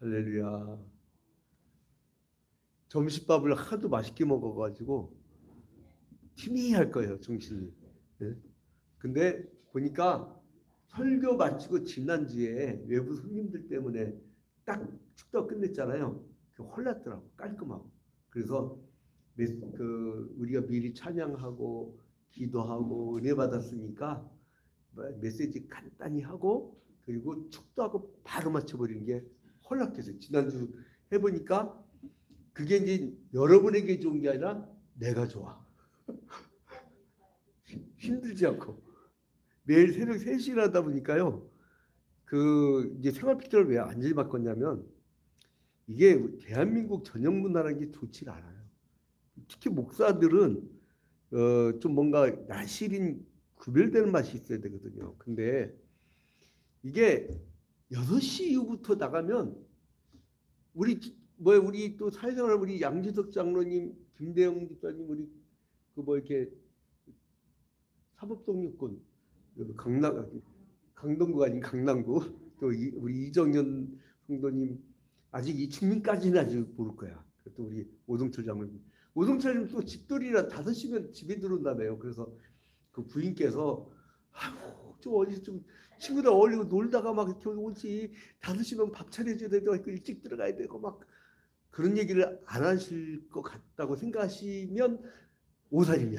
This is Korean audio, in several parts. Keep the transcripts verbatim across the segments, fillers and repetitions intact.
할렐루야. 점심밥을 하도 맛있게 먹어가지고 희미할 거예요, 정신이. 네? 근데 보니까 설교 마치고 지난주에 외부 손님들 때문에 딱 축도 끝냈잖아요. 홀랐더라고, 깔끔하고. 그래서 그 우리가 미리 찬양하고 기도하고 은혜 받았으니까 메시지 간단히 하고 그리고 축도하고 바로 맞춰버리는 게 헐락해서 지난주 해보니까 그게 이제 여러분에게 좋은 게 아니라 내가 좋아. 힘들지 않고 매일 새벽 세 시에 하다 보니까요. 그 이제 생활 필터를 왜 완전히 바꿨냐면 이게 대한민국 전형 문화라는 게 좋지 않아요. 특히 목사들은 어, 좀 뭔가 나실인 구별되는 맛이 있어야 되거든요. 근데 이게 여섯 시 이후부터 나가면 우리 뭐 우리 또 사회생활 우리 양지석 장로님, 김대영 집사님 우리 그 뭐 이렇게 사법동료권 강남 강동구가 아닌 강남구 또 이, 우리 이정현 성도님 아직 이춘민까지는 아직 모를 거야. 또 우리 오동철 장로님 오동철님 또 집돌이라 다섯 시면 집에 들어온다며요. 그래서 그 부인께서 아이고 좀 어디서 좀 친구들 어울리고 놀다가 막 이렇게 오지 다섯 시면 밥 차려줘야 되고 일찍 들어가야 되고 막 그런 얘기를 안 하실 것 같다고 생각하시면 오산입니다.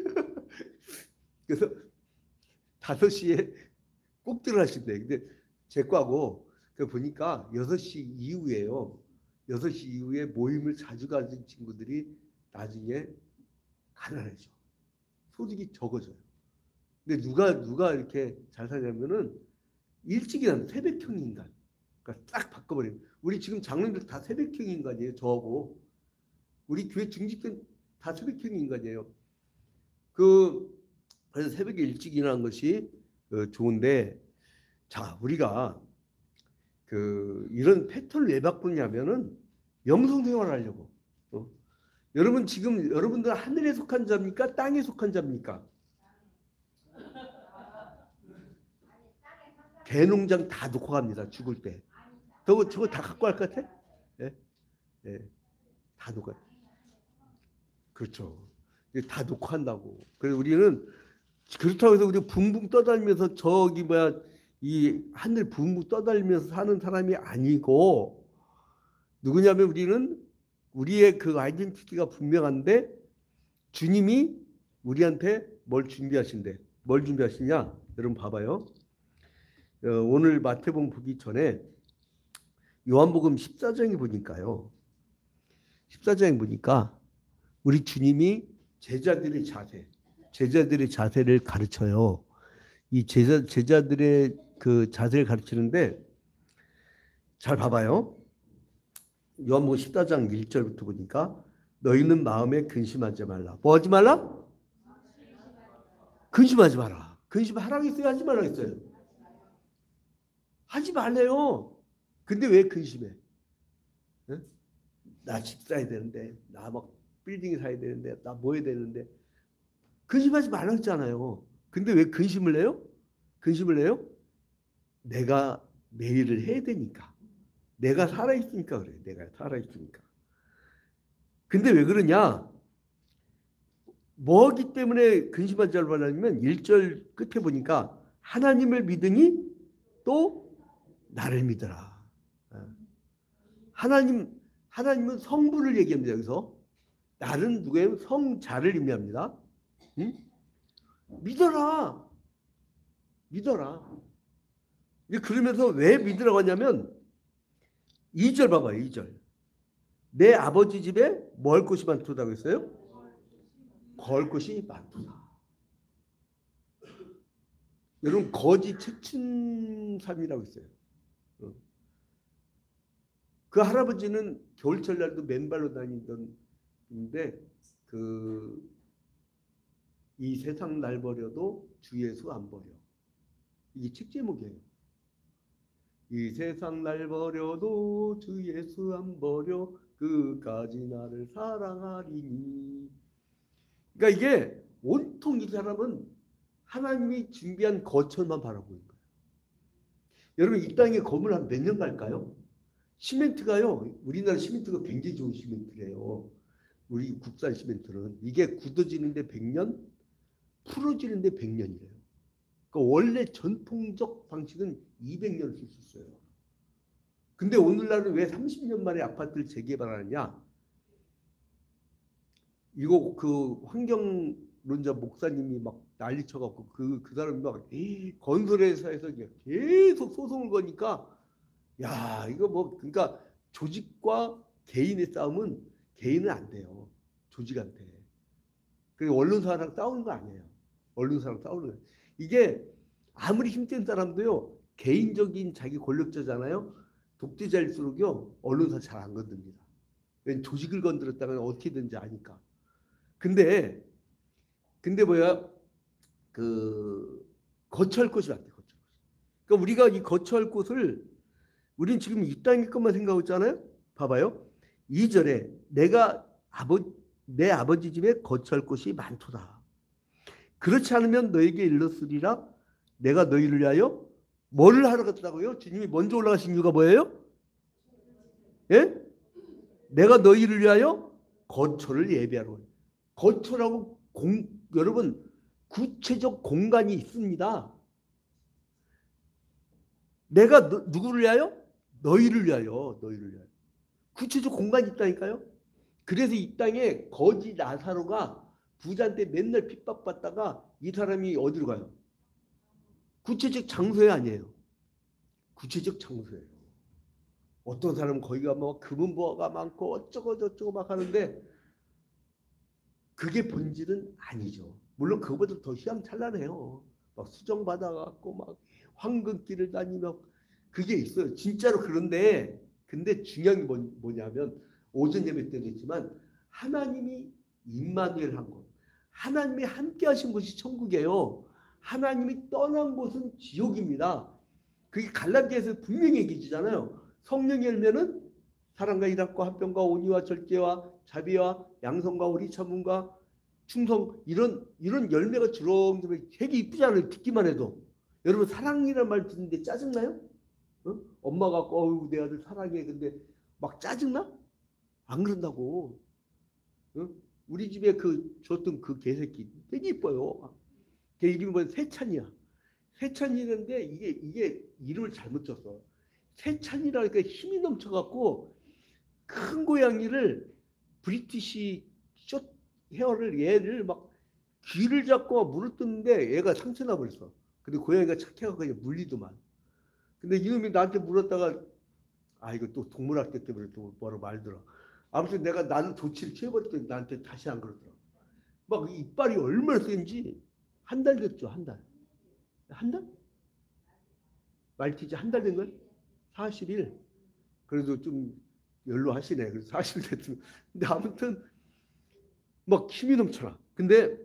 그래서 다섯 시에 꼭 들어가신대. 근데 제 과고 그 보니까 여섯 시 이후에요. 여섯 시 이후에 모임을 자주 가진 친구들이 나중에 가난해져. 소득이 적어져요. 근데 누가 누가 이렇게 잘 사냐면은 일찍 일어나는 새벽형 인간. 그러니까 딱 바꿔버리는. 우리 지금 장로님들 다 새벽형 인간이에요. 저하고 우리 교회 중직들 다 새벽형 인간이에요. 그 그래서 새벽에 일찍 일어나는 것이 어, 좋은데 자 우리가 그 이런 패턴을 왜 바꾸냐면은 영성생활을 하려고. 어? 여러분 지금 여러분들 하늘에 속한 자입니까? 땅에 속한 자입니까? 개농장 다 놓고 갑니다. 죽을 때. 저거 저거 다 갖고 갈 것 같아? 예, 예, 다 놓고. 그렇죠. 다 놓고 한다고. 그래서 우리는 그렇다고 해서 우리 붕붕 떠다니면서 저기 뭐야 이 하늘 붕붕 떠다니면서 사는 사람이 아니고 누구냐면 우리는 우리의 그 아이덴티티가 분명한데 주님이 우리한테 뭘 준비하신대. 뭘 준비하시냐? 여러분 봐봐요. 어, 오늘 마태복음 보기 전에 요한복음 십사 장에 보니까요. 십사 장에 보니까 우리 주님이 제자들의 자세, 제자들의 자세를 가르쳐요. 이 제자, 제자들의 그 자세를 가르치는데 잘 봐봐요. 요한복음 십사 장 일 절부터 보니까 너희는 마음에 근심하지 말라. 뭐 하지 말라? 근심하지 마라. 근심하라고 했어요? 하지 말라고 했어요? 하지 말래요. 근데 왜 근심해? 응? 나 집 사야 되는데 나 막 빌딩 사야 되는데 나 뭐 해야 되는데 근심하지 말라고 했잖아요. 근데 왜 근심을 해요? 근심을 해요? 내가 매일을 해야 되니까. 내가 살아있으니까 그래. 내가 살아있으니까. 근데 왜 그러냐? 뭐기 때문에 근심하지 말라면 일 절 끝에 보니까 하나님을 믿으니 또 나를 믿어라. 하나님, 하나님은 성부를 얘기합니다. 여기서. 나는 누구예요? 성자를 의미합니다. 응? 믿어라. 믿어라. 그러면서 왜 믿으라고 하냐면 이 절 봐봐요. 이 절. 내 아버지 집에 뭐 할 곳이 많다고 했어요? 거할 곳이 많구나. 여러분 거지 채춘삼이라고 있어요. 그 할아버지는 겨울철 날도 맨발로 다니던 인데 그 이 세상 날 버려도 주 예수 안 버려. 이게 책 제목이에요. 이 세상 날 버려도 주 예수 안 버려 그까지 나를 사랑하리니. 그러니까 이게 온통 이 사람은 하나님이 준비한 거처만 바라보는 거예요. 여러분 이 땅에 건물 한 몇 년 갈까요? 시멘트가요. 우리나라 시멘트가 굉장히 좋은 시멘트래요. 우리 국산 시멘트는 이게 굳어지는데 백 년, 풀어지는데 백 년이래요. 그러니까 원래 전통적 방식은 이백 년을 쓸 수 있어요. 근데 오늘날은 왜 삼십 년 만에 아파트를 재개발하느냐? 이거 그 환경론자 목사님이 막 난리쳐갖고 그, 그 사람이 막 건설회사에서 계속 소송을 거니까 야 이거 뭐 그러니까 조직과 개인의 싸움은 개인은 안 돼요. 조직한테. 그리고 언론사랑 싸우는 거 아니에요. 언론사랑 싸우는 거. 이게 아무리 힘센 사람도요. 개인적인 자기 권력자잖아요. 독재자일수록요. 언론사 잘 안 건듭니다. 왜냐면 조직을 건드렸다가 어떻게든지 아니까. 근데 근데 뭐야 그 거처할 곳이 안 돼. 거처. 그러니까 우리가 이 거처할 곳을 우린 지금 이 땅의 것만 생각하고 있잖아요. 봐봐요. 이 절에 내가 아버 내 아버지 집에 거처할 곳이 많도다. 그렇지 않으면 너에게 일렀으리라. 내가 너희를 위하여 뭐를 하러 갔다고요? 주님이 먼저 올라가신 이유가 뭐예요? 예? 내가 너희를 위하여 거처를 예비하러. 거처라고 공, 여러분 구체적 공간이 있습니다. 내가 너, 누구를 위하여? 너희를 위하여. 너희를 위하여. 구체적 공간이 있다니까요. 그래서 이 땅에 거지 나사로가 부자한테 맨날 핍박받다가 이 사람이 어디로 가요? 구체적 장소에 아니에요. 구체적 장소예요. 어떤 사람은 거기가 뭐 금은보화가 많고 어쩌고 저쩌고 막 하는데 그게 본질은 아니죠. 물론 그거보다 더 휘황찬란해요. 막 수정받아갖고 막 황금길을 다니며 그게 있어요. 진짜로. 그런데 근데 중요한 게 뭐냐면 오전 예배 때도 있지만 하나님이 임마누엘 한 곳, 하나님이 함께 하신 곳이 천국이에요. 하나님이 떠난 곳은 지옥입니다. 그게 갈라디아에서 분명히 얘기해주잖아요. 성령의 열매는 사랑과 희락과 화평과 온유와 절제와 자비와 양성과 오리 참음과 충성, 이런 이런 열매가 주렁주렁 되게 이쁘잖아요. 듣기만 해도. 여러분 사랑이라는 말 듣는데 짜증나요? 어? 엄마가 어우 내 아들 사랑해. 근데 막 짜증나? 안 그런다고. 어? 우리 집에 그 줬던 그 개새끼 되게 이뻐요. 걔 이름이 뭐야? 세찬이야. 세찬이는데 이게 이게 이름을 잘못 줬어. 세찬이라니까 힘이 넘쳐갖고 큰 고양이를 브리티시 숏 헤어를 얘를 막 귀를 잡고 물을 뜯는데 얘가 상처나 버렸어. 근데 고양이가 착해갖고 그냥 물리더만. 근데 이놈이 나한테 물었다가 아 이거 또 동물학대 때문에 또 뭐라고 말더라. 아무튼 내가 나는 조치를 취해버렸더니 나한테 다시 안 그러더라. 막 이빨이 얼마나 센지 한 달 됐죠. 한 달. 한 달? 말티즈 한 달 된 거야? 사십 일. 그래도 좀 연로하시네. 그래서 사십 일 됐으면. 근데 아무튼 막 힘이 넘쳐나. 근데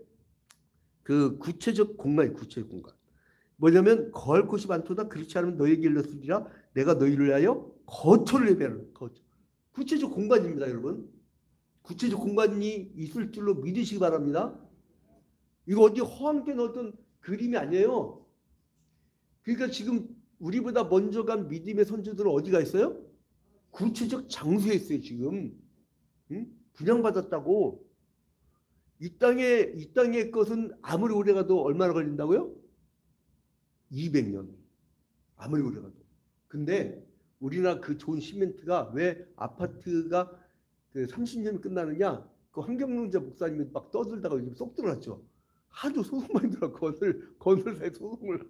그 구체적 공간이 구체적 공간. 뭐냐면 거할 곳이 많도다. 그렇지 않으면 너에게 일렀으리라. 내가 너희를 위하여 거처를 예배하는 거처. 구체적 공간입니다, 여러분. 구체적 공간이 있을 줄로 믿으시기 바랍니다. 이거 어디 허황된 어떤 그림이 아니에요. 그러니까 지금 우리보다 먼저 간 믿음의 선조들은 어디가 있어요? 구체적 장소에 있어요, 지금. 응? 분양받았다고. 이 땅에, 이 땅의 것은 아무리 오래 가도 얼마나 걸린다고요? 이백 년. 아무리 오래 가도. 근데 우리나라 그 좋은 시멘트가 왜 아파트가 그 삼십 년이 끝나느냐? 그 환경론자 목사님이 막 떠들다가 요즘 쏙 들어갔죠. 하도 소송 많이 들어. 건설, 건설사에 소송을.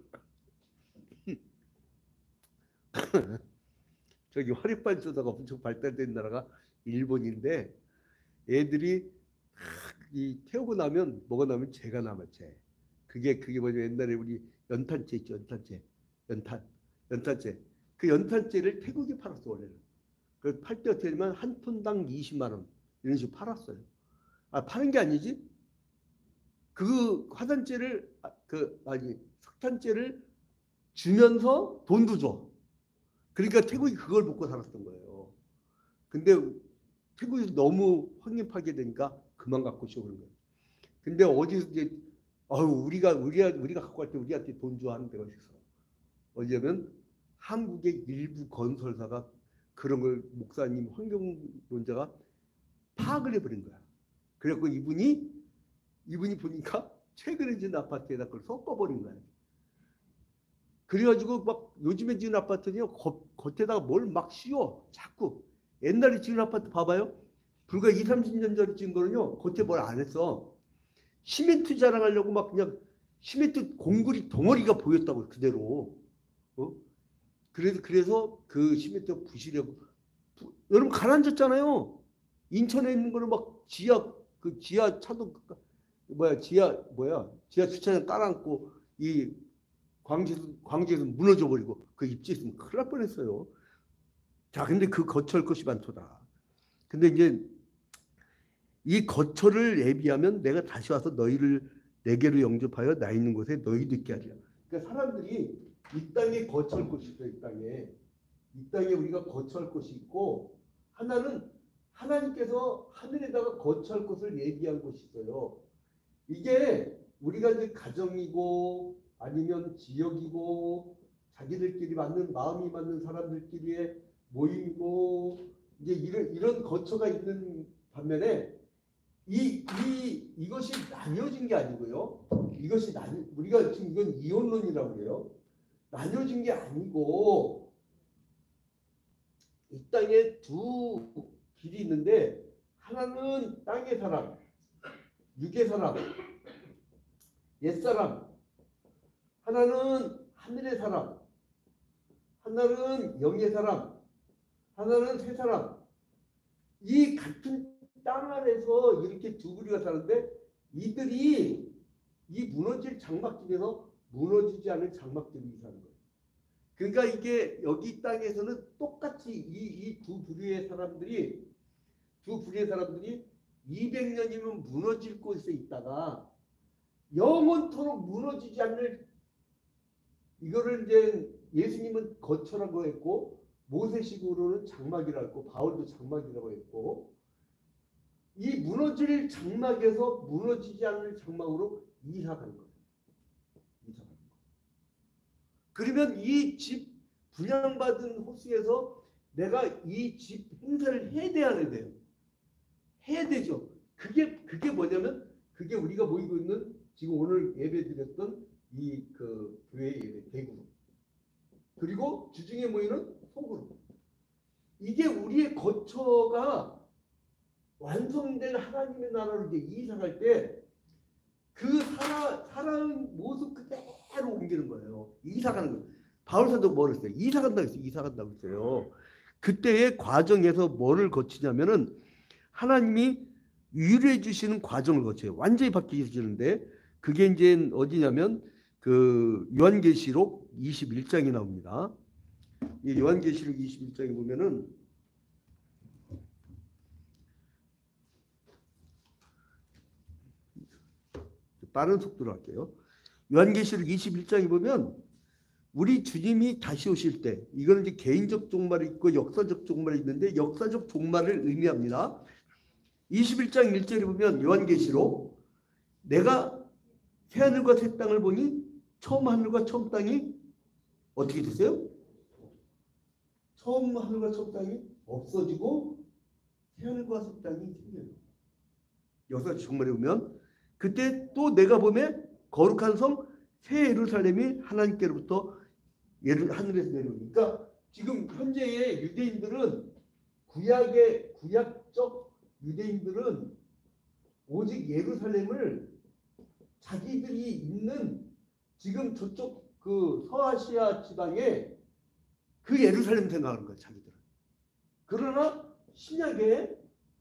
저기 화력발전소가 엄청 발달된 나라가 일본인데 애들이 이 태우고 나면 뭐가 나면 재가 남아. 재. 그게 그게 뭐냐 옛날에 우리 연탄재 있죠. 연탄재. 연탄. 연탄재. 그 연탄재를 태국에 팔았어 원래는. 그 팔 때 어떻게 되면 한 톤당 이십만 원 이런 식으로 팔았어요. 아 파는 게 아니지. 그 화산재를 그 아니 석탄재를 주면서 돈도 줘. 그러니까 태국이 그걸 먹고 살았던 거예요. 근데 태국이 너무 환경 파괴되니까 그만 갖고 싶어 그런 거예요. 근데 어디서 이제 아유 우리가 우리가 우리가 갖고 갈 때 우리한테 돈 줘 하는 데가 있어. 어디냐면 한국의 일부 건설사가 그런 걸 목사님 환경론자가 파악을 해버린 거야. 그래갖고 이분이 이분이 보니까 최근에 지은 아파트에다 그걸 섞어버린 거야. 그래가지고 막 요즘에 지은 아파트는요 겉, 겉에다가 뭘 막 씌워 자꾸. 옛날에 지은 아파트 봐봐요. 불과 이삼십 년 전에 지은 거는요 겉에 뭘 안 했어. 시멘트 자랑하려고 막 그냥 시멘트 공구리 덩어리가 보였다고 그대로. 어? 그래서 그래서 그 시멘트 부시려고 부, 여러분 가라앉았잖아요. 인천에 있는 거는 막 지하 그 지하 차도 뭐야 지하 뭐야 지하 주차장 깔아앉고 이 광주에서 광주에서 무너져 버리고 그 입지 있으면 큰일 날 뻔했어요. 자, 근데 그 거처할 것이 많도다. 근데 이제 이 거처를 예비하면 내가 다시 와서 너희를 내게로 영접하여 나 있는 곳에 너희도 있게 하리라. 그러니까 사람들이 이 땅에 거처할 곳이 있어요. 이 땅에 이 땅에 우리가 거처할 곳이 있고 하나는 하나님께서 하늘에다가 거처할 곳을 예비한 곳이 있어요. 이게 우리가 이제 가정이고 아니면 지역이고 자기들끼리 맞는 마음이 맞는 사람들끼리의 모임이고 이제 이런 이런 거처가 있는 반면에 이, 이 이것이 나뉘어진 게 아니고요. 이것이 나뉘 우리가 지금 이건 이혼론이라고 해요. 나뉘어진 게 아니고 이 땅에 두 길이 있는데 하나는 땅의 사람, 육의 사람, 옛사람, 하나는 하늘의 사람, 하나는 영의 사람, 하나는 새 사람. 이 같은 땅 안에서 이렇게 두 부류가 사는데 이들이 이 무너질 장막집에서 무너지지 않은 장막집이 사는 거예요. 그러니까 이게 여기 땅에서는 똑같이 이 이 두 부류의 사람들이 두 부류의 사람들이 이백 년이면 무너질 곳에 있다가 영원토록 무너지지 않을 이거를 이제 예수님은 거처라고 했고 모세식으로는 장막이라고 했고 바울도 장막이라고 했고 이 무너질 장막에서 무너지지 않을 장막으로 이사가는 거예요. 이사가는 거예요. 그러면 이 집 분양받은 호수에서 내가 이 집 행사를 해야 돼야 안 돼요? 해야 되죠. 그게 그게 뭐냐면 그게 우리가 모이고 있는 지금 오늘 예배드렸던 이 그 교회 예배 대구로 그리고 주중에 모이는 소그룹 이게 우리의 거처가 완성된 하나님의 나라로 이제 이사갈 때 그 살아 살아온 모습 그대로 옮기는 거예요. 이사가는 거예요. 바울사도 뭐를 했어요? 이사간다고 했어요. 이사간다고 했어요. 그때의 과정에서 뭐를 거치냐면은 하나님이 유래해 주시는 과정을 거쳐요. 완전히 바뀌시는데 그게 이제 어디냐면 그 요한계시록 이십일 장이 나옵니다. 이 요한계시록 이십일 장에 보면은 빠른 속도로 할게요. 요한계시록 이십일 장에 보면 우리 주님이 다시 오실 때 이거는 이제 개인적 종말이 있고 역사적 종말이 있는데 역사적 종말을 의미합니다. 이십일 장 일 절에 보면 요한계시록 내가 새하늘과 새 땅을 보니 처음 하늘과 처음 땅이 어떻게 됐어요? 처음 하늘과 처음 땅이 없어지고 새하늘과 새 땅이 생겨요. 역사적 종말에 보면 그때 또 내가 보면 거룩한 성 새 예루살렘이 하나님께로부터 하늘에서 내려오니까 지금 현재의 유대인들은 구약의 구약적 유대인들은 오직 예루살렘을 자기들이 있는 지금 저쪽 그 서아시아 지방에 그 예루살렘 생각하는 거야 자기들은. 그러나 신약에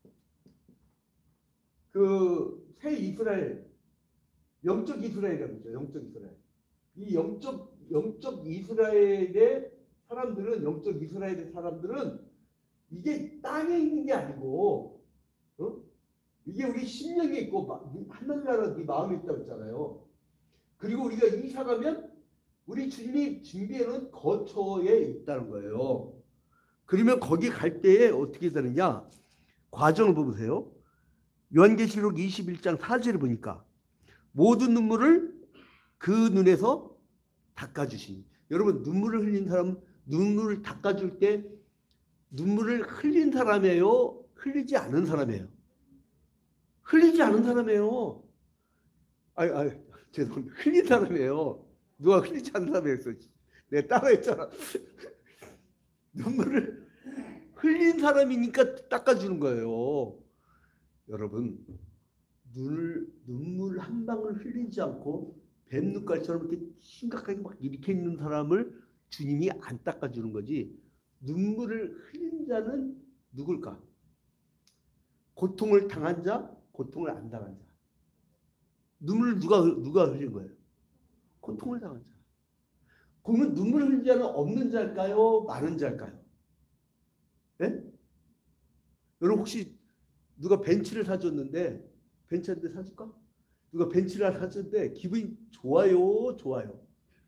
그 새 이스라엘 영적 이스라엘이라고 하죠. 영적 이스라엘. 이 영적 영적 이스라엘의 사람들은 영적 이스라엘의 사람들은 이게 땅에 있는 게 아니고 어? 이게 우리 심령에 있고 하늘나라 네 마음에 있다고 했잖아요. 그리고 우리가 이사 가면 우리 주님이 준비해놓은 거처에 있다는 거예요. 그러면 거기 갈 때에 어떻게 되느냐? 과정을 보세요. 요한계시록 이십일 장 사 절을 보니까 모든 눈물을 그 눈에서 닦아주시니 여러분 눈물을 흘린 사람 눈물을 닦아줄 때 눈물을 흘린 사람이에요? 흘리지 않은 사람이에요? 흘리지 않은 사람이에요. 아유, 아유, 죄송합니다. 흘린 사람이에요. 누가 흘리지 않은 사람이었어. 내가 따라했잖아. 눈물을 흘린 사람이니까 닦아주는 거예요. 여러분, 눈을, 눈물 한 방울 흘리지 않고 뱀눈깔처럼 이렇게 심각하게 막 이렇게 있는 사람을 주님이 안 닦아주는 거지. 눈물을 흘린 자는 누굴까? 고통을 당한 자, 고통을 안 당한 자. 눈물을 누가, 누가 흘린 거예요? 고통을 당한 자. 그러면 눈물 흘린 자는 없는 자일까요? 많은 자일까요? 네? 여러분 혹시 누가 벤츠를 사줬는데 벤츠 한 대 사줄까? 누가 벤츠를 사줬는데 기분이 좋아요? 좋아요?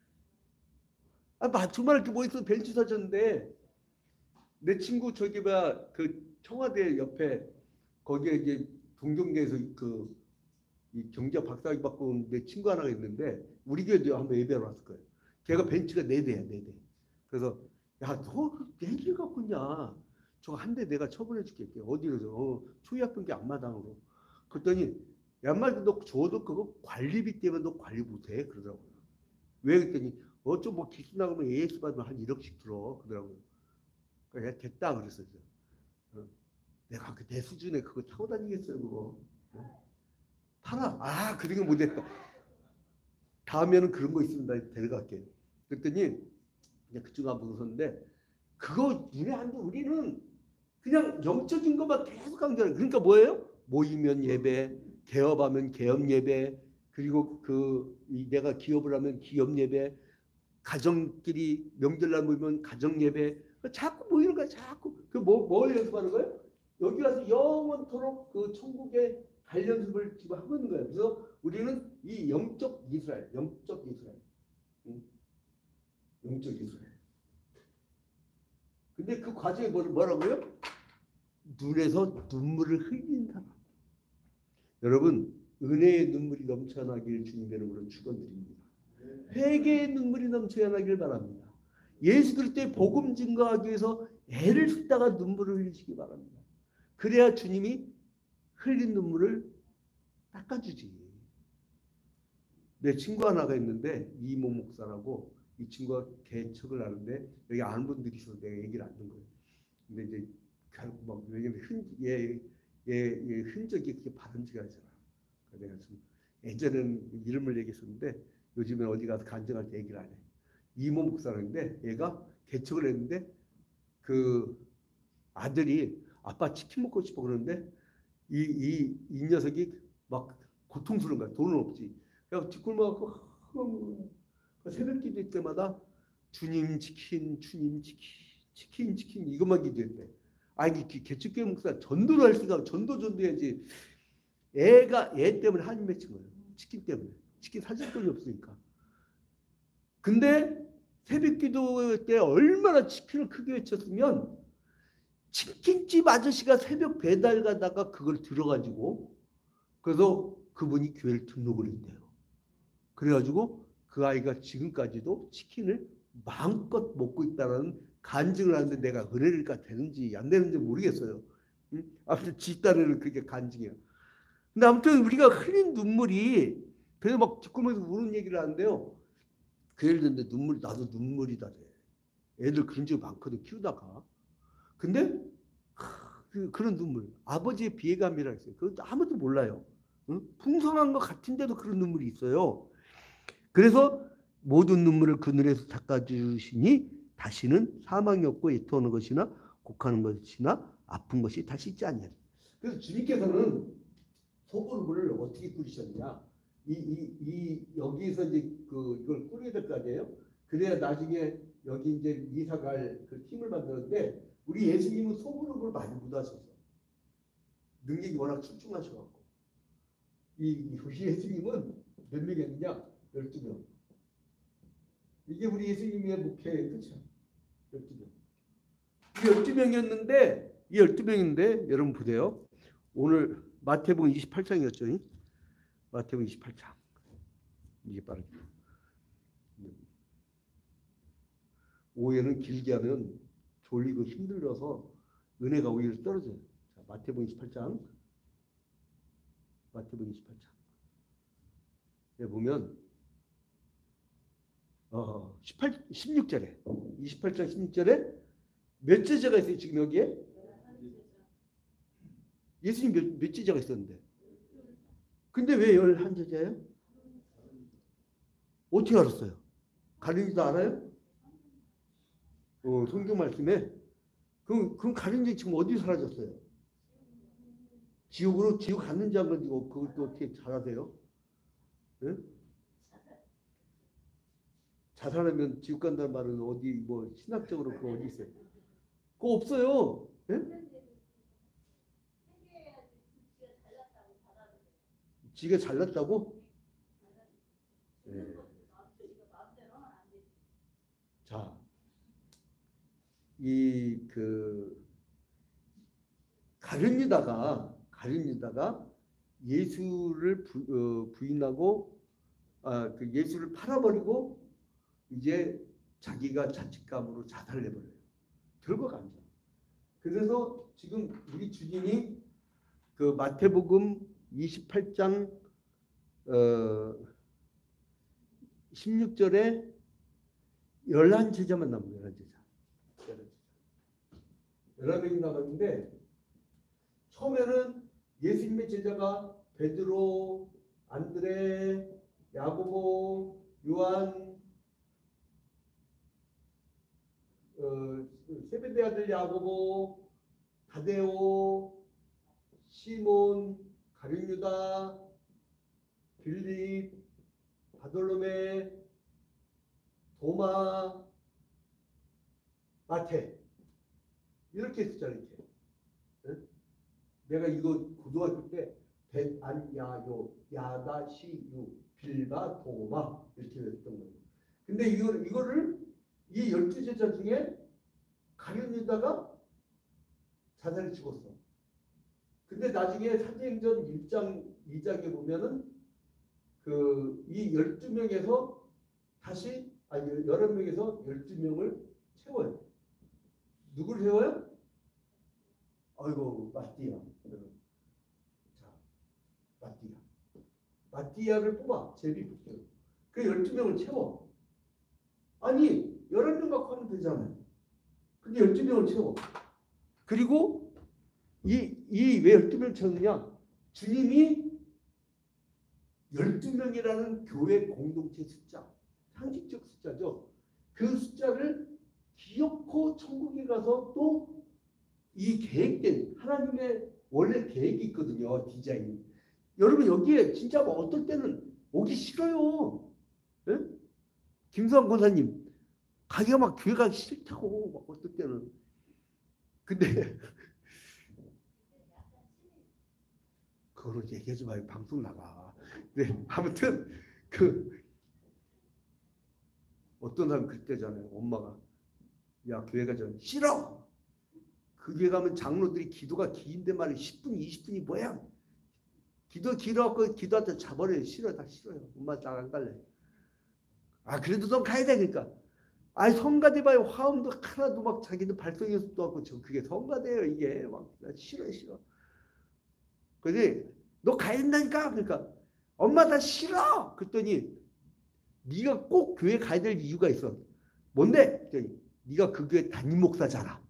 아, 정말 뭐 있어 벤츠 사줬는데 내 친구 저기 봐 그 청와대 옆에 거기에 이제 동경대에서 그 이 경제 박사학위 받고 온 내 친구 하나가 있는데 우리 교회도 한번 예배하러 왔을 거예요. 걔가 벤츠가 네 대야 네 대. 그래서 야 너 네 개 갖고 있냐? 저거 한 대 내가 처분해 줄게. 어디로 줘? 어, 초이학병기 앞마당으로. 그랬더니 양말도 너 줘도 그거 관리비 때문에 너 관리 못해 그러더라고요. 왜 그랬더니 어쩜 뭐 기수 나가면 에이에스 받으면 한 일억씩 들어 그러더라고요. 그러니까 됐다 그랬어요. 어. 내가 그 내 수준에 그거 타고 다니겠어요 그거. 어? 팔아. 아 그러니까 못했다. 다음에는 그런 거 있습니다. 데려갈게요. 그랬더니 그냥 그쪽 한번 웃었는데 그거 눈에 안 돼. 우리는 그냥 영적인 것만 계속 강조하는. 그러니까 뭐예요? 모이면 예배, 개업하면 개업 예배, 그리고 그 내가 기업을 하면 기업 예배, 가정끼리 명절날 모이면 가정 예배. 자꾸 모이는 거야. 자꾸 그뭐 뭘 연습하는 거예요? 여기 와서 영원토록 그 천국의 갈 연습을 지금 하고 있는 거예요. 그래서 우리는 이 영적 이스라엘, 영적 이스라엘, 응? 영적 이스라엘. 근데 그 과정에 뭐라고요? 눈에서 눈물을 흘린 사람. 여러분 은혜의 눈물이 넘쳐나길 주님의 이름으로 축원드립니다. 회개의 눈물이 넘쳐나길 바랍니다. 예수 그리스도의 복음 증거하기 위해서 애를 쓰다가 눈물을 흘리시기 바랍니다. 그래야 주님이 흘린 눈물을 닦아주지. 내 친구 하나가 있는데 이모 목사라고 이 친구가 개척을 하는데 여기 아는 분들이 있어서 내가 얘기를 안 듣는 거예요. 근데 이제 결국 막 왜냐면 흔, 얘, 얘, 얘 흔적이 그렇게 바람직하잖아. 내가 좀 예전에는 이름을 얘기했었는데 요즘엔 어디 가서 간증할 때 얘기를 안 해. 이모 목사인데 얘가 개척을 했는데 그 아들이 아빠 치킨 먹고 싶어 그러는데 이, 이, 이 녀석이 막 고통스러운 거야. 돈은 없지. 그래서 뒷골목하고 새벽 기도할 때마다 주님 치킨, 주님 치킨, 치킨, 치킨 이것만 기도했대. 아니 개척교회 목사 전도를 할 생각, 전도 전도해야지. 애가 애 때문에 한이 맺힌 거예요. 치킨 때문에. 치킨 사줄 돈이 없으니까. 근데 새벽 기도 때 얼마나 치킨을 크게 외쳤으면 치킨집 아저씨가 새벽 배달 가다가 그걸 들어가지고 그래서 그분이 교회를 등록을 했대요. 그래가지고 그 아이가 지금까지도 치킨을 마음껏 먹고 있다는 간증을 하는데 내가 은혜가 되는지 안 되는지 모르겠어요. 응? 아무튼 뒷단에는 그게 간증이에요. 근데 아무튼 우리가 흘린 눈물이 그래서 막 뒷골목에서 우는 얘기를 하는데요. 그 예를 들는데 눈물이 나도 눈물이다. 애들 그런 적 많거든 키우다가. 근데 그, 그런 눈물 아버지의 비애감이라 했어요. 그것도 아무도 몰라요. 응? 풍성한 것 같은데도 그런 눈물이 있어요. 그래서 모든 눈물을 그 눈에서 닦아주시니 다시는 사망이 없고 애통하는 것이나 곡하는 것이나 아픈 것이 다시 있지 않냐. 그래서 주님께서는 소금물을 어떻게 끓이셨냐? 이, 이, 이 여기서 이제 그 이걸 끓여야 될 거 아니에요? 그래야 나중에 여기 이제 이사갈 그 힘을 만드는데 우리 예수님은 소금을 많이 묻하셔서 능력이 워낙 출중하셔갖고 이 우리 예수님은 몇 명이었느냐? 열두 명. 이게 우리 예수님의 목회의 끝이야. 열두 명. 이 열두 명이었는데 이 열두 명인데 여러분 보세요. 오늘 마태복음 이십팔 장이었죠. 마태복음 이십팔 장. 이게 빠르게. 오해는 길게 하면 졸리고 힘들어서 은혜가 오히려 떨어져요. 자, 마태복음 이십팔 장. 마태복음 이십팔 장. 여기 보면 어, 십팔, 십육 절에 이십팔 장 십육 절에 몇 제자가 있어요? 지금 여기에? 예수님 몇, 몇 제자가 있었는데. 근데 왜 열한 제자예요? 어떻게 알았어요? 가린이도 알아요? 어, 성경 말씀에. 그럼, 그럼 가린이 지금 어디 사라졌어요? 지옥으로, 지옥 갔는지 안 갔는지 그것도 어떻게 잘 아세요? 네? 자살하면 지옥 간다는 말은 어디 뭐 신학적으로 그거 어디 있어요? 그거 없어요. 네? 지가 잘났다고? 네. 자, 이 그 가룟유다가 가룟유다가 예수를 부, 어, 부인하고 아, 그 예수를 팔아버리고 이제 자기가 자칫감으로 자살을 해버려요. 결과가 안 좋아. 그래서 지금 우리 주님이 그 마태복음 이십팔 장 어, 십육 절에 열한 제자만 남은 열한 제자. 열한 명이 남았는데 처음에는 예수님의 제자가 베드로, 안드레, 야고보, 요한, 어, 세베대 아들 야고보, 다데오, 시몬, 가룟유다, 빌립, 바돌로메, 도마, 마태 이렇게 했었잖아요. 이렇게. 응? 내가 이거 고등학교 때 벳안야요, 야다, 시유, 빌바, 도마 이렇게 했던 거예요. 근데 이거, 이거를 이 열두 제자 중에 가룟유다가 자살을 죽었어. 근데 나중에 사도행전 일 장, 이 장에 보면은 그 이 열두 명에서 다시 아니 열한 명에서 열두 명을 채워요. 누구를 채워요? 아이고 마띠아. 자, 마띠아. 마띠아를 뽑아 제비 뽑기로. 그 열두 명을 채워. 아니 열한 명 갖고 하면 되잖아요. 근데 열두 명을 채워. 그리고 이 이 왜 열두 명을 채우느냐? 주님이 열두 명이라는 교회 공동체 숫자, 상식적 숫자죠. 그 숫자를 기억코 천국에 가서 또 이 계획된 하나님의 원래 계획이 있거든요. 디자인. 여러분 여기에 진짜 뭐 어떨 때는 오기 싫어요. 네? 김수환 권사님 가기가 막 교회 가기 싫다고 막 어떨 때는. 근데 그거를 얘기하지 마요. 방송 나가. 네, 아무튼 그 어떤 사람 그때잖아요. 엄마가 야 교회 가자. 싫어. 그 교회 가면 장로들이 기도가 긴데 말이야. 십 분, 이십 분이 뭐야? 기도 길어갖고 기도한테 자버려요. 싫어, 다 싫어요. 엄마 나 안 갈래. 아 그래도 좀 가야 되니까. 아 성가대봐요. 화음도 하나도 막 자기들 발성 연습도 하고 저 그게 성가대요 이게 막 싫어 싫어. 그지? 너 가야 된다니까. 그러니까 엄마 나 싫어. 그랬더니 네가 꼭 교회 가야 될 이유가 있어. 뭔데? 그랬더니 네가 그 교회 담임 목사잖아.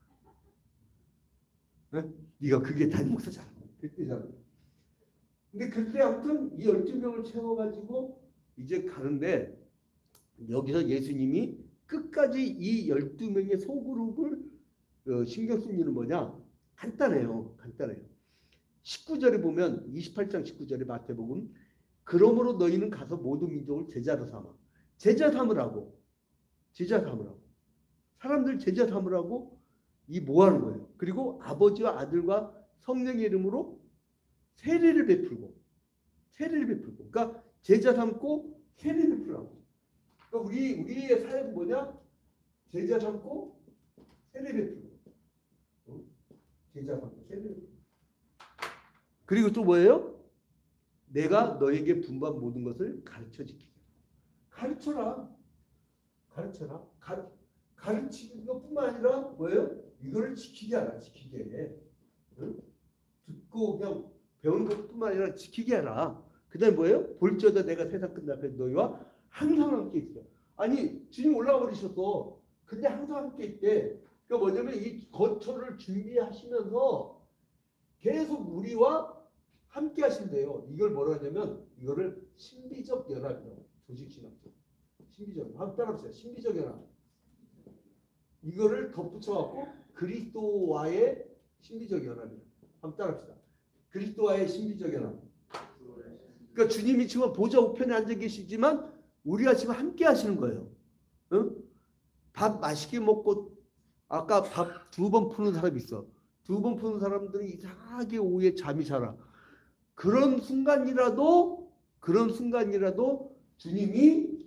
네? 네가 그 교회 담임 목사잖아. 그랬더니 근데 그때 아무튼 이 열두 명을 채워가지고 이제 가는데 여기서 예수님이 끝까지 이 열두 명의 소그룹을 어, 신경 쓴 이유는 뭐냐? 간단해요. 간단해요. 십구 절에 보면 이십팔 장 십구 절에 마태복음 그러므로 너희는 가서 모든 민족을 제자로 삼아. 제자 삼으라고. 제자 삼으라고. 사람들 제자 삼으라고 이 뭐 하는 거예요? 그리고 아버지와 아들과 성령의 이름으로 세례를 베풀고 세례를 베풀고 그러니까 제자 삼고 세례 베풀라고. 그러니까 우리 우리의 사역은 뭐냐? 제자 삼고 세례 베풀고. 어? 제자 삼고 세례 베풀고. 그리고 또 뭐예요? 내가 너에게 분부한 모든 것을 가르쳐 지키게. 가르쳐라. 가르쳐라. 가, 가르치는 것뿐만 아니라 뭐예요? 이거를 지키게 하라. 지키게. 응? 듣고 그냥 배운 것뿐만 아니라 지키게 하라. 그 다음에 뭐예요? 볼지어다 내가 세상 끝날까지 너희와 항상 함께 있어. 아니 주님 올라가 버리셨어. 근데 항상 함께 있대. 그러니까 뭐냐면 이 거처를 준비하시면서 계속 우리와 함께 하신대요. 이걸 뭐라 하냐면 이거를 신비적 연합이라고. 조직신학적. 신비적 연합. 한번 따라합시다. 신비적 연합. 이거를 덧붙여갖고 그리스도와의 신비적 연합이에요. 한번 따라합시다. 그리스도와의 신비적 연합. 그러니까 주님이 지금 보좌 우편에 앉아 계시지만 우리가 지금 함께 하시는 거예요. 응? 밥 맛있게 먹고 아까 밥 두 번 푸는 사람이 있어. 두 번 푸는 사람들은 이상하게 오후에 잠이 잘 와. 그런 순간이라도 그런 순간이라도 주님이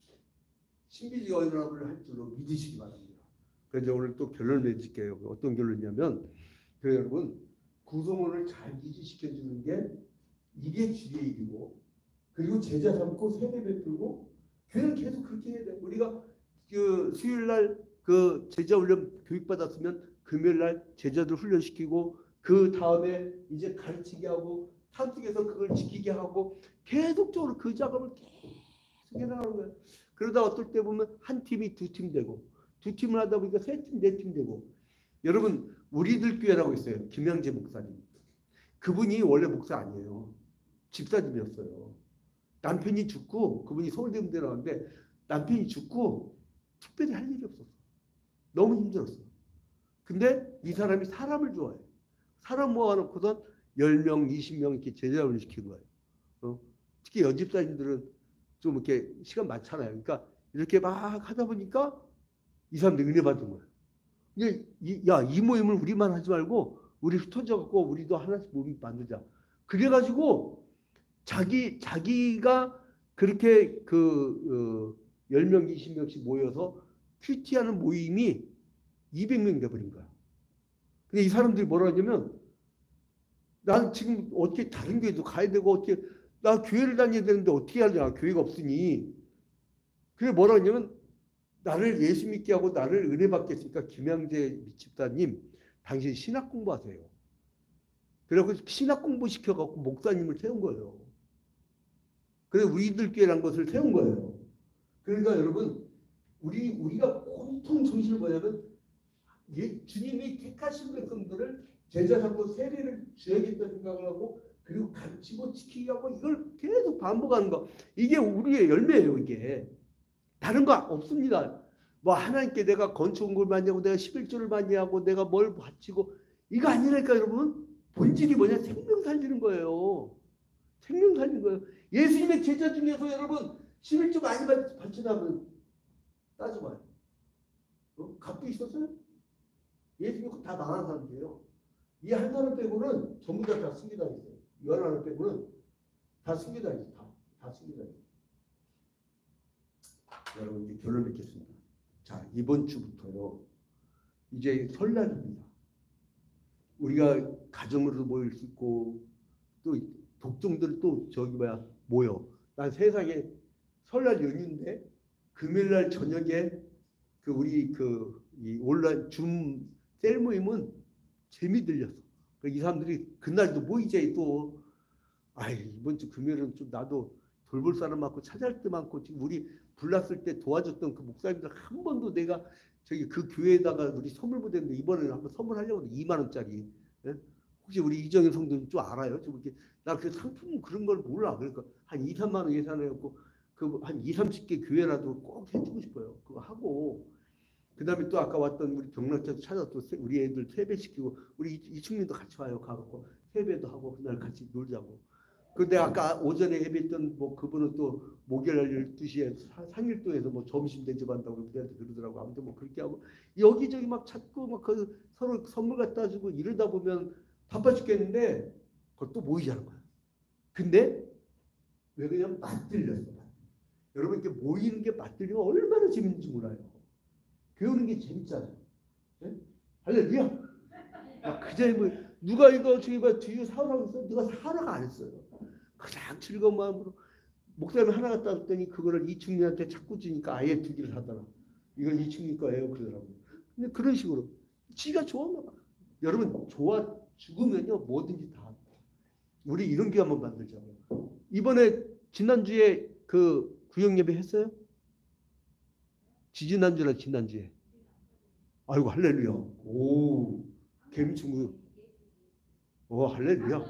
신비적 연합을 할 줄로 믿으시기 바랍니다. 그래서 오늘 또 결론을 맺을게요. 어떤 결론이냐면 그 여러분 구성원을 잘 유지시켜주는 게 이게 주의 일이고 그리고 제자 삼고 세례 베풀고 교회는 계속 그렇게 해야 돼. 우리가 그 수요일 날 그 제자 훈련 교육 받았으면 금요일 날 제자들 훈련시키고 그 다음에 이제 가르치게 하고 산속에서 그걸 지키게 하고 계속적으로 그 작업을 계속 해나가는 거예요. 그러다 어떨 때 보면 한 팀이 두 팀 되고 두 팀을 하다 보니까 세 팀, 네 팀 되고 여러분 우리들 교회라고 있어요. 김양재 목사님. 그분이 원래 목사 아니에요. 집사님이었어요. 남편이 죽고 그분이 서울대 문대 나왔는데 남편이 죽고 특별히 할 일이 없었어. 너무 힘들었어. 근데 이 사람이 사람을 좋아해. 사람 모아놓고선 열 명, 이십 명 이렇게 제자훈련 시킨 거예요. 어? 특히 연집사님들은 좀 이렇게 시간 많잖아요. 그러니까 이렇게 막 하다 보니까 이 사람들이 은혜 받은 거예요. 이제 이, 야, 이 모임을 우리만 하지 말고 우리 흩어져 갖고 우리도 하나씩 모임 만들자. 그래가지고 자기 자기가 그렇게 그 어, 열 명, 이십 명씩 모여서 큐티하는 모임이 이백 명 돼버린 거야. 근데 이 사람들이 뭐라 하냐면 난 지금 어떻게 다른 교회도 가야 되고 어떻게 나 교회를 다녀야 되는데 어떻게 하냐. 교회가 없으니. 그래 뭐라 하냐면 나를 예수 믿게 하고 나를 은혜 받게 했으니까 김양재 집사님 당신 신학 공부하세요. 그래서 신학 공부 시켜갖고 목사님을 세운 거예요. 그래서 우리들 교회라는 것을 세운 거예요. 그러니까 여러분 우리 우리가 공통 정신을 뭐냐면 예, 주님이 택하신 백성들을 제자 삼고 세례를 줘야겠다 생각을 하고 그리고 가르치고 지키게 하고 이걸 계속 반복하는 거. 이게 우리의 열매예요. 이게. 다른 거 없습니다. 뭐 하나님께 내가 건축을 많이 하고 내가 십일조를 많이 하고 내가 뭘 바치고 이거 아니라니까 여러분. 본질이 뭐냐? 생명 살리는 거예요. 생명 살리는 거예요. 예수님의 제자 중에서 여러분 십일조 많이 바치나면 따져봐요. 어? 값도 있었어요? 예수님이 다 망한 사람들이에요. 이 한 사람 빼고는 전부 다, 다 승계당했어요. 이 하나 빼고는 다 승계당했어요. 다, 다 승계당했어요. 여러분 이제 결론 맺겠습니다. 자 이번 주부터요. 이제 설날입니다. 우리가 가정으로도 모일 수 있고 또 독종들 또 저기 뭐야 모여. 난 세상에 설날 연휴인데 금요일날 저녁에 그 우리 그 이 온라인 줌 셀 모임은 재미 들렸어. 이 사람들이 그날도 모이자 또 아이 이번 주 금요일은 좀 나도 돌볼 사람 많고 찾아할 때 많고 지금 우리 불났을 때 도와줬던 그 목사님들 한 번도 내가 저기 그 교회에다가 우리 선물 보냈는데 이번에는 한번 선물하려고 이만 원짜리. 예? 혹시 우리 이정현 성도님 좀 알아요? 좀 이렇게 나 그 상품 그런 걸 몰라. 그러니까 한 이, 삼만 원 예산해갖고 그 한 이삼십 개 교회라도 꼭 해주고 싶어요. 그거 하고 그 다음에 또 아까 왔던 우리 경락자도 찾아서 우리 애들 세배시키고 우리 이충민도 같이 와요. 가갖고 세배도 하고 그날 같이 놀자고. 근데 아까 오전에 예배했던 뭐 그분은 또 목요일 열두 시에 상일도에서 뭐 점심 대접한다고 우리한테 그러더라고. 아무튼 뭐 그렇게 하고 여기저기 막 찾고 막 그 서로 선물 갖다 주고 이러다 보면 바빠 죽겠는데 그걸 또 모이자는 거야. 근데 왜 그냥 맞들렸어. 여러분 이렇게 모이는 게 맞들리면 얼마나 재밌는지 몰라요. 배우는 게 재밌잖아요. 네? 할렐루야. 그저 뭐 누가 이거 저기 뭐 뒤에 사오라고 했어? 누가 사라가 안 했어요. 가장 즐거운 마음으로 목사님 하나 갖다 줬더니 그거를 이충민한테 자꾸 주니까 아예 두 개를 사더라. 이건 이 친구 거예요. 그러더라고요. 근데 그런 식으로 지가 좋았나 봐. 여러분 좋아 죽으면요 뭐든지 다. 우리 이런 교회 한번 만들자. 이번에 지난주에 그 구역 예배 했어요? 지지난주나 지난주에. 아이고 할렐루야. 오 개미 친구. 오 할렐루야.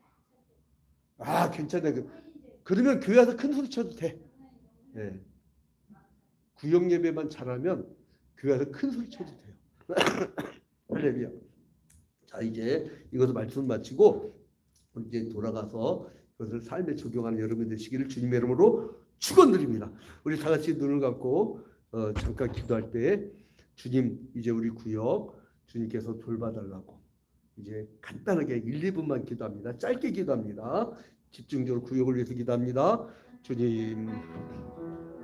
아 괜찮네. 그러면 교회 와서 큰 소리 쳐도 돼. 네. 구역 예배만 잘하면 교회에서 큰 소리 쳐도 돼요. 할렐루야. 자 이제 이것을 말씀 마치고 이제 돌아가서 그것을 삶에 적용하는 여러분 되시기를 주님의 이름으로 축원드립니다. 우리 다 같이 눈을 감고 어, 잠깐 기도할 때 주님 이제 우리 구역 주님께서 돌봐달라고 이제 간단하게 일, 이 분만 기도합니다. 짧게 기도합니다. 집중적으로 구역을 위해서 기도합니다. 주님